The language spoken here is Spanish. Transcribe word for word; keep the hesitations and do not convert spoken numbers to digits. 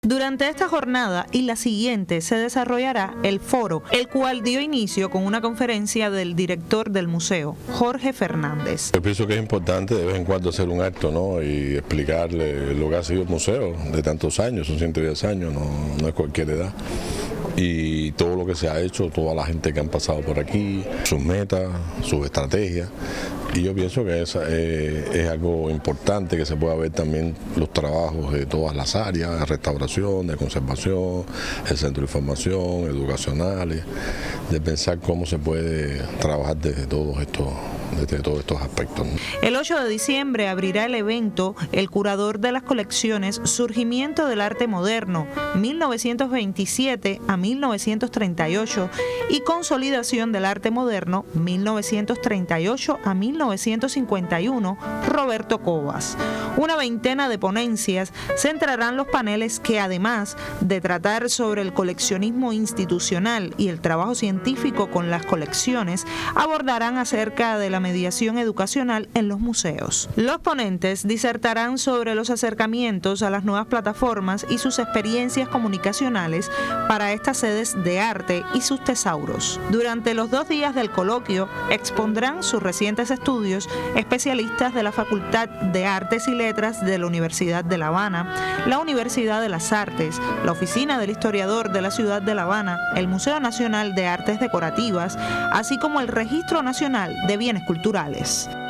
Durante esta jornada y la siguiente se desarrollará el foro, el cual dio inicio con una conferencia del director del museo, Jorge Fernández. Yo pienso que es importante de vez en cuando hacer un acto, ¿no? Y explicarle lo que ha sido el museo de tantos años, son ciento diez años, no, no es cualquier edad. Y todo lo que se ha hecho, toda la gente que han pasado por aquí, sus metas, sus estrategias. Y yo pienso que esa, eh, es algo importante que se pueda ver también los trabajos de todas las áreas, de restauración, de conservación, el centro de información, educacionales, de pensar cómo se puede trabajar desde todos estos desde todos estos aspectos. El ocho de diciembre abrirá el evento el curador de las colecciones Surgimiento del Arte Moderno, mil novecientos veintisiete a mil novecientos treinta y ocho, y Consolidación del Arte Moderno, mil novecientos treinta y ocho a mil novecientos cincuenta y uno, Roberto Cobas. Una veintena de ponencias centrarán los paneles que, además de tratar sobre el coleccionismo institucional y el trabajo científico con las colecciones, abordarán acerca de la mediación educacional en los museos. Los ponentes disertarán sobre los acercamientos a las nuevas plataformas y sus experiencias comunicacionales para estas sedes de arte y sus tesauros. Durante los dos días del coloquio expondrán sus recientes estudios especialistas de la Facultad de Artes y Letras de la Universidad de La Habana, la Universidad de las Artes, la Oficina del Historiador de la Ciudad de La Habana, el Museo Nacional de Artes Decorativas, así como el Registro Nacional de Bienes Culturales.